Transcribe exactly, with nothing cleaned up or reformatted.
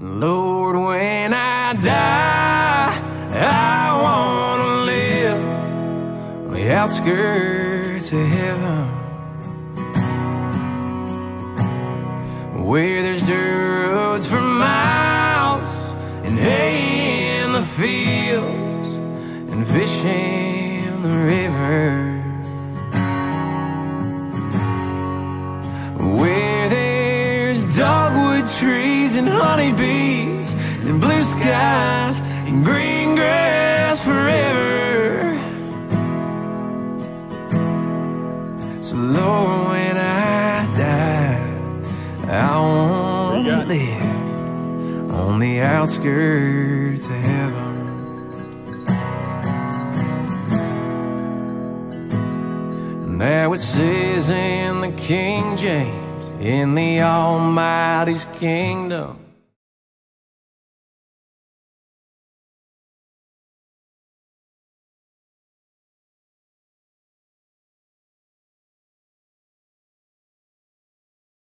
Lord, when I die, I wanna live on the outskirts of heaven, where there's dirt roads for miles and hay in the fields and fish in the river, where there's dogwood trees and honeybees and blue skies and green grass forever. So Lord, when I die, I wanna live on the outskirts of heaven. Now it says in the King James, in the Almighty's kingdom,